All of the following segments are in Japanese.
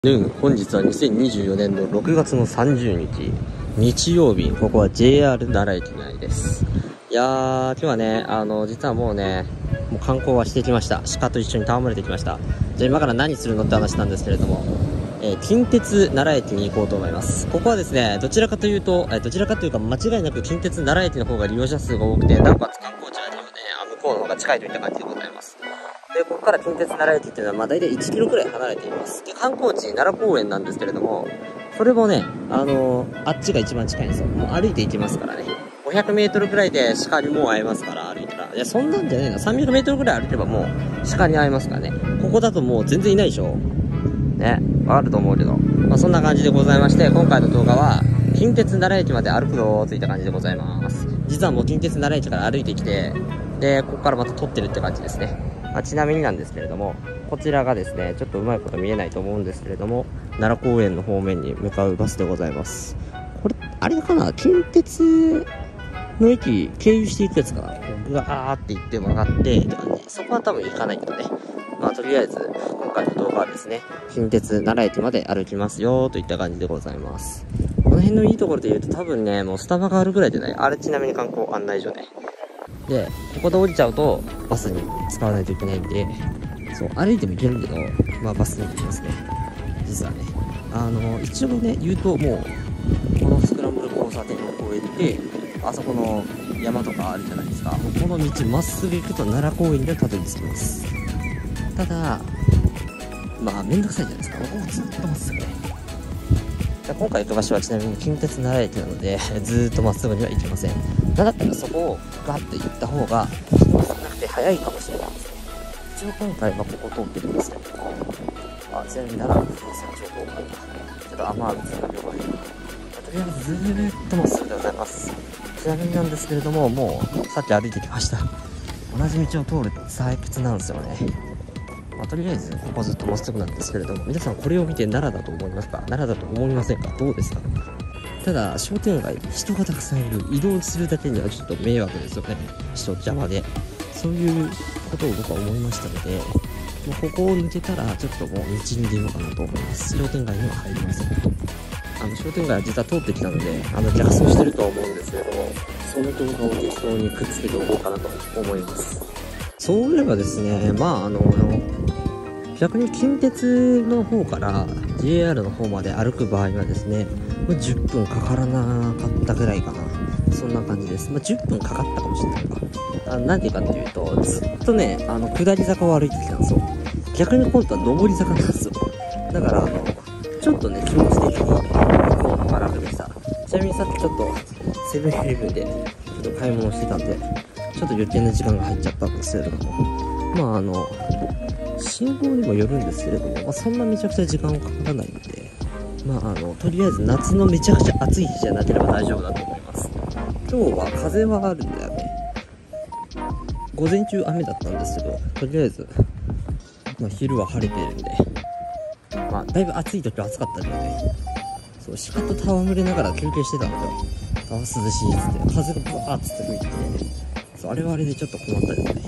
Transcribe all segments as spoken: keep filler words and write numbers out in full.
ヌン、本日はにせんにじゅうよねんのろくがつのさんじゅうにち、日曜日、ここは ジェイアール 奈良駅内です。いやー、今日はね、あの、実はもうね、もう観光はしてきました。鹿と一緒に戯れてきました。じゃあ今から何するのって話なんですけれども、えー、近鉄奈良駅に行こうと思います。ここはですね、どちらかというと、えー、どちらかというか間違いなく近鉄奈良駅の方が利用者数が多くて、なおかつ観光地はね、向こうの方が近いといった感じでございます。で、ここから近鉄奈良駅っていうのは、まあ大体いちキロくらい離れています。で、観光地、奈良公園なんですけれども、それもね、あのー、あっちが一番近いんですよ。もう歩いて行きますからね。ごひゃくメートルくらいで鹿にもう会えますから、歩いたら。いや、そんなんじゃねえな。さんびゃくメートルくらい歩けばもう鹿に会えますからね。ここだともう全然いないでしょ。ね、わかると思うけど。まあそんな感じでございまして、今回の動画は、近鉄奈良駅まで歩くぞーといった感じでございます。実はもう近鉄奈良駅から歩いてきて、で、ここからまた撮ってるって感じですね。まあ、ちなみになんですけれども、こちらがですね、ちょっとうまいこと見えないと思うんですけれども、奈良公園の方面に向かうバスでございます。これ、あれかな、近鉄の駅経由していくやつかな。ぐわーって行って曲がってって感じ。そこは多分行かないけどね。まあとりあえず、今回の動画はですね、近鉄奈良駅まで歩きますよといった感じでございます。この辺のいいところで言うと多分ね、もうスタバがあるぐらいでない。あれちなみに観光案内所ね。で、ここで降りちゃうとバスに使わないといけないんで、そう、歩いても行けるけど、まあバスに行きますね。実はね。あの、一応ね、言うともう、このスクランブル交差点を越えて、あそこの山とかあるじゃないですか。この道まっすぐ行くと奈良公園でたどり着きます。ただ、まあめんどくさいじゃないですか。ここずっとまっすぐね。今回行く場所はちなみに近鉄奈良駅なので、ずーっとまっすぐには行きません。だったらそこをガッと行った方が、少なくて早いかもしれないですね。一応今回はここ通ってるんですけど、あ、ちなみに奈良の不動産情報がちょっと雨雨つながりが悪い。とりあえずずーっとまっすぐでございます。ちなみになんですけれども、もうさっき歩いてきました。同じ道を通る採掘なんですよね。まあ、とりあえずここずっとまっすぐなんですけれども、皆さんこれを見て奈良だと思いますか？奈良だと思いませんか？どうですか？ただ商店街、人がたくさんいる、移動するだけにはちょっと迷惑ですよね。人邪魔で、そういうことを僕は思いましたので、もうここを抜けたらちょっともう道に出ようかなと思います。商店街には入りません。あの商店街は実は通ってきたので、あの逆走してるとは思うんですけれども、その動画を適当にくっつけておこうかなと思います。そういえばですね、まああの逆に近鉄の方から ジェイアール の方まで歩く場合はですね、じゅっぷんかからなかったぐらいかな。そんな感じです。まあ、じゅっぷんかかったかもしれないか。あのなんでかっていうと、ずっとね、あの下り坂を歩いてきたんですよ。逆に今度は上り坂なんですよ。だからあのちょっとね、気持ち的に行く方が楽でした。ちなみにさっきちょっとセブンイレブンでちょっと買い物してたんで、ちょっと余計な時間が入っちゃったんですけれども、まああの信号にもよるんですけれども、まあ、そんなめちゃくちゃ時間かからないんで、まああのとりあえず夏のめちゃくちゃ暑い日じゃなければ大丈夫だと思います。今日は風はあるんだよね。午前中雨だったんですけど、とりあえず、まあ、昼は晴れてるんで、まあだいぶ暑い時は暑かったけどね、そう鹿と戯れながら休憩してたんですよ。あ、涼しいっつって風がブワーッつって吹いてて、そう、あれはあれでちょっと困ったですね。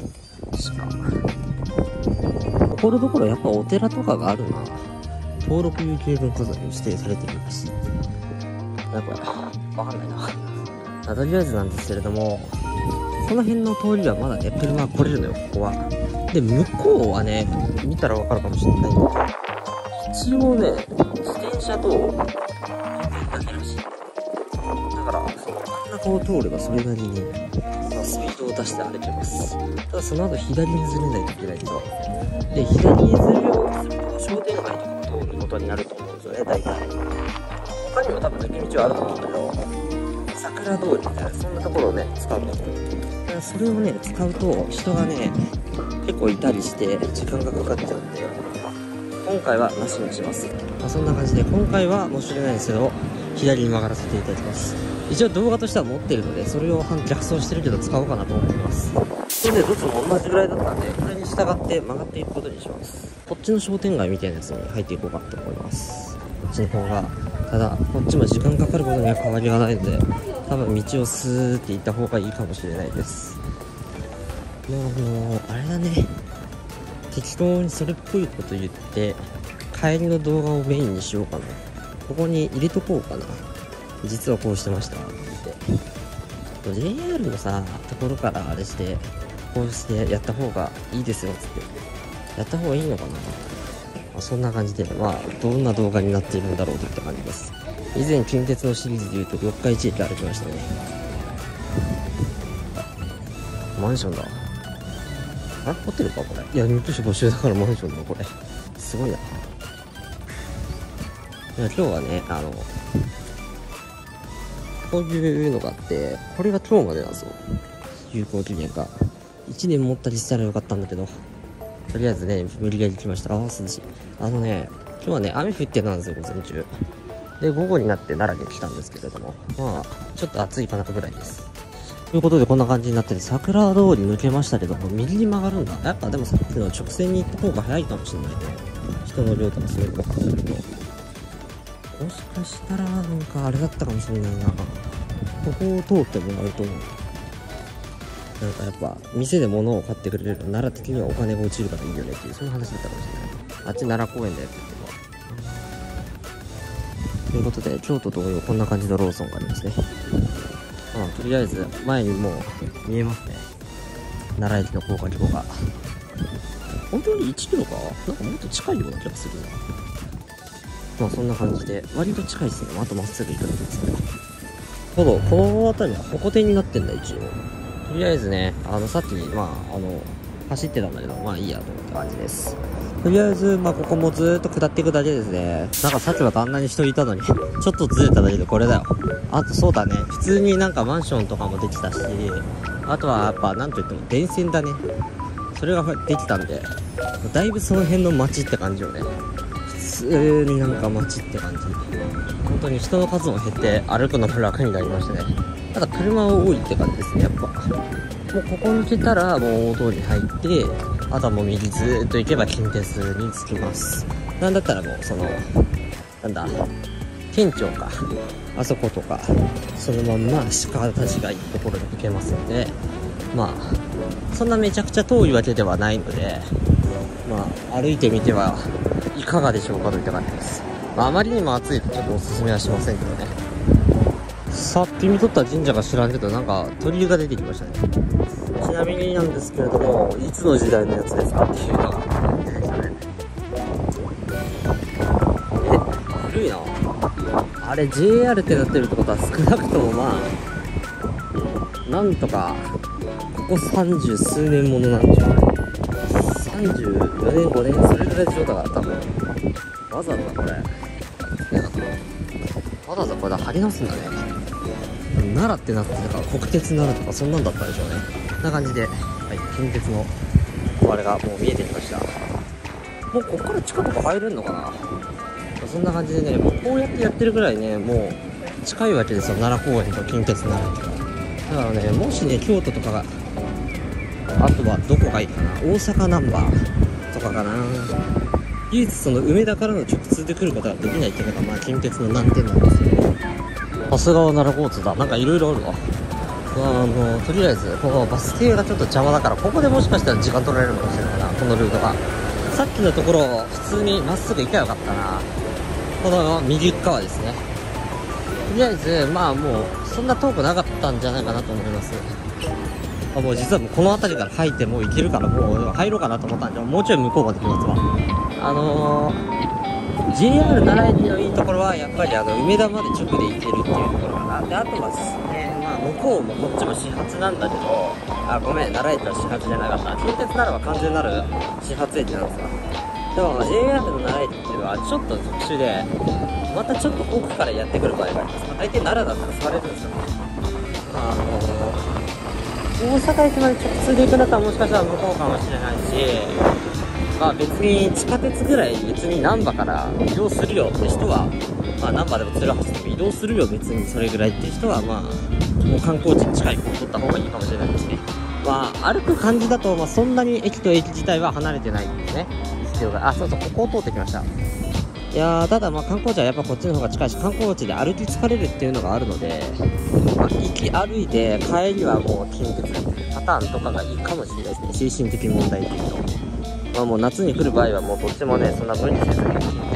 鹿ところどころやっぱお寺とかがあるな。登録有形文化財に指定されてるらしい。なんかわかんないな。あ、とりあえずなんですけれども、この辺の通りはまだね、車来れるのよ、ここは。で、向こうはね、見たらわかるかもしれないけど、一応ね、自転車とだけらしい。だから、その真ん中を通ればそれなりに、まあ、スピードを出して歩けます。ただその後左にずれないといけないけど、で、左にずれようとすると商店街とかも通ることになると思うんですよね、大体。他にも多分抜け道はあると思うんだけど、桜通りみたいな、そんなところをね、使うんだと思う。だからそれをね、使うと人がね、結構いたりして時間がかかっちゃうんで、今回はなしにします。まあ、そんな感じで、今回は申し訳ないんですけど、左に曲がらせていただきます。一応動画としては持ってるので、それを逆走してるけど使おうかなと思います。それでどっちも同じぐらいだったんで、これに従って曲がっていくことにします。こっちの商店街みたいなやつに入っていこうかと思います。こっちの方が、ただこっちも時間かかることには変わりがないので、多分道をスーって行った方がいいかもしれないです。もう、もうあれだね、適当にそれっぽいこと言って帰りの動画をメインにしようかな。ここに入れとこうかな。実はこうしてましたって。ジェイアール のさ、ところからあれして、こうしてやった方がいいですよっつって。やった方がいいのかな。まあ、そんな感じで、まあ、どんな動画になっているんだろうといった感じです。以前、近鉄のシリーズで言うと、四日市駅歩きましたね。マンションだ。あれホテルかこれ。いや、入居者募集だからマンションだ、これ。すごいな。いや、今日はね、あの、こういうのがあって、これが今日までなんですよ。有効期限が。いちねん持ったりしたらよかったんだけど、とりあえずね、無理やり来ました。ああ、涼しい。あのね、今日はね、雨降ってたんですよ、午前中。で、午後になって奈良に来たんですけれども、まあ、ちょっと暑いかなぐらいです。ということで、こんな感じになってて、桜通り抜けましたけども、右に曲がるんだ。やっぱでもさっきの直線に行った方が早いかもしれないね。人の量とかそういうのを考えると。もしかしたら、なんかあれだったかもしれないな。ここを通ってもらうと、なんかやっぱ、店で物を買ってくれると、奈良的にはお金が落ちるからいいよねっていう、そういう話だったかもしれない。あっち奈良公園だよって言っても。ということで、京都同様こんな感じのローソンがありますね。まあ、とりあえず、前にもう見えますね。奈良駅の高架橋が。本当にいちキロかなんかもっと近いような気がするな。まあそんな感じで、割と近いですね。あとまっすぐ行くだけですね。ただ、この辺りは歩行点になってんだ、一応。とりあえずね、あの、さっき、まあ、あの、走ってたんだけど、まあいいやと思った感じです。とりあえず、まあここもずーっと下っていくだけですね。なんかさっきはあんなに人いたのに、ちょっとずれただけでこれだよ。あとそうだね、普通になんかマンションとかもできたし、あとはやっぱなんといっても電線だね。それができたんで、だいぶその辺の街って感じよね。普通になんか街って感じ。本当に人の数も減って歩くのも楽になりましたね。ただ車は多いって感じですね、やっぱ。もうここ抜けたらもう大通り入って、あとはもう右ずーっと行けば近鉄に着きます。なんだったらもうその、なんだ、県庁か、あそことか、そのまんま鹿たちが行くところに行けますので、まあ、そんなめちゃくちゃ遠いわけではないので、まあ、歩いてみてはいかがでしょうかといった感じです。まあ、あまりにも暑いとちょっとおすすめはしませんけどね。さっき見とった神社が知らんけど、なんか鳥居が出てきましたね。ちなみになんですけれども、いつの時代のやつですかっていうのが出てきたね。え、古いな。あれ ジェイアール ってなってるってことは少なくともまあ、なんとか、ここ三十数年ものなんでしょうね。さんじゅうよねん、ごねん、それぐらいでしょうだから多分。わざわざこれ。わざわざこれ貼り直すんだね。奈良ってなってたから国鉄奈良とかそんなんだったでしょうね。こんな感じで、はい、近鉄のあれがもう見えてきました。もうこっから近く入れるのかな。そんな感じでね、もうこうやってやってるぐらいね、もう近いわけですよ、奈良公園と近鉄奈良駅が。だからね、もしね、京都とかが、あとはどこがいいかな、大阪ナンバーとかかな。唯一その梅田からの直通で来ることができないっていうのが、まあ近鉄の難点なんですけど、さすがは奈良交通だ。なんかいろいろあるわ。あの、とりあえず、このバス停がちょっと邪魔だから、ここでもしかしたら時間取られるかもしれないな、このルートが。さっきのところ、普通にまっすぐ行けばよかったな。この右側ですね。とりあえず、まあもう、そんな遠くなかったんじゃないかなと思います。あ、もう実はもうこの辺りから入ってもう行けるから、もう入ろうかなと思ったんで、もうちょい向こうまで来ますわ。あのー、ジェイアール 奈良駅のいいところは、やっぱりあの、梅田まで直で行けるっていうところかな。で、あとはですね、まあ向こうもこっちも始発なんだけど、あ、ごめん、奈良駅は始発じゃなかった。近鉄奈良は完全なる始発駅なんですよ。でも ジェイアール の奈良駅っていうのはちょっと特殊で、またちょっと奥からやってくる場合があります。まあ、大抵奈良だったら座れるんですよ。まあ、あのー、大阪駅まで直通で行くんだったらもしかしたら向こうかもしれないし、まあ別に地下鉄ぐらい別に難波から移動するよって人は、まあ難波でも鶴橋でも移動するよ別にそれぐらいって人は、まあ、もう観光地に近い方を取った方がいいかもしれないですね。まあ歩く感じだと、まあそんなに駅と駅自体は離れてないんですね。あ、そうそう、ここを通ってきました。いやー、ただまあ観光地はやっぱこっちの方が近いし、観光地で歩き疲れるっていうのがあるので、まあ、行き歩いて帰りはもう近鉄パターンとかがいいかもしれないですね。精神的問題でいうと。まあもう夏に来る場合はもうどっちもね、そんな無理せずに近鉄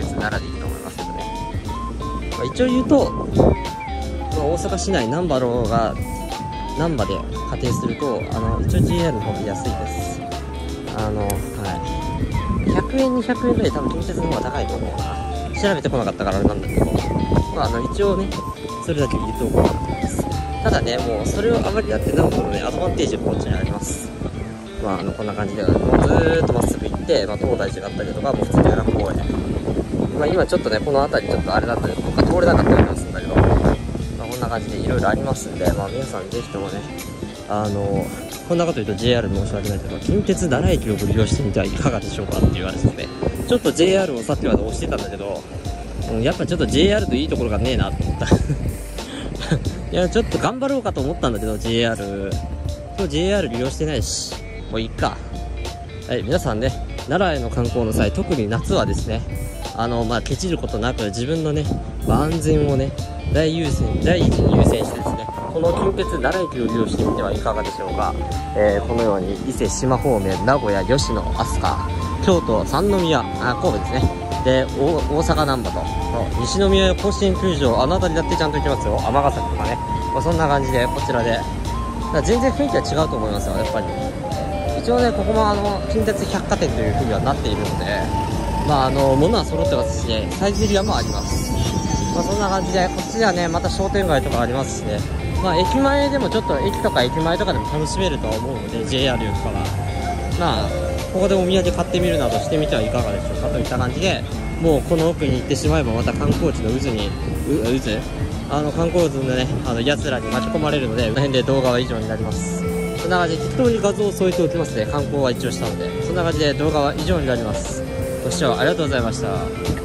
鉄奈良でいいと思いますけどね。まあ、一応言うと、まあ、大阪市内難波ローが難波で仮定すると、あの一応 ジェイアール の方が安いです。あのはいひゃくえんにひゃくえんぐらい多分近鉄の方が高いと思うな。調べてこなかったからあれなんだけど、まあ、あの一応ねそれだけ言っておこうかなと思います。ただね、もうそれをあまりやって難波のねアドバンテージがこっちにあります。まあ、あのこんな感じでもうずーっとまっすぐ行って、まあ、東大寺があったりとか、もう普通に奈良公園、まあ、今ちょっとねこの辺りちょっとあれだったりとか通れなかったりもするんだけど、まあ、こんな感じでいろいろありますんで、まあ、皆さんぜひともね、あのこんなこと言うと ジェイアール 申し訳ないけど、近鉄奈良駅をご利用してみてはいかがでしょうかって言われてて、ちょっと ジェイアール をさっきまで押してたんだけど、うん、やっぱちょっと ジェイアール といいところがねえなと思ったいやちょっと頑張ろうかと思ったんだけど ジェイアール 今日 ジェイアール 利用してないし、もういいか。はい、皆さんね、奈良への観光の際、特に夏はですね、あのまあケチることなく自分のね、まあ、安全をね大優先第一に優先してですね、この近鉄奈良駅を利用してみてはいかがでしょうか。えー、このように伊勢志摩方面、名古屋吉野飛鳥、京都三宮、あ神戸ですね、で大大阪難波と西宮甲子園球場、あの辺りだってちゃんと行きますよ。尼崎とかね、まあ、そんな感じでこちらで、だから全然雰囲気は違うと思いますよ、やっぱり。一応ね、ここもあの近鉄百貨店という風にはなっているので、まああの物は揃ってますしね、サイゼリアもあります。まあ、そんな感じで、こっちではねまた商店街とかありますしね、まあ駅前でもちょっと駅とか駅前とかでも楽しめるとは思うので、 ジェイアール よりかはまあここでお土産買ってみるなどしてみてはいかがでしょうかといった感じで、もうこの奥に行ってしまえばまた観光地の渦にう渦あの観光渦のね、あの奴らに巻き込まれるので、この辺で動画は以上になります。そんな感じで適当に画像を添えておきますね。観光は一応したので、そんな感じで動画は以上になります。ご視聴ありがとうございました。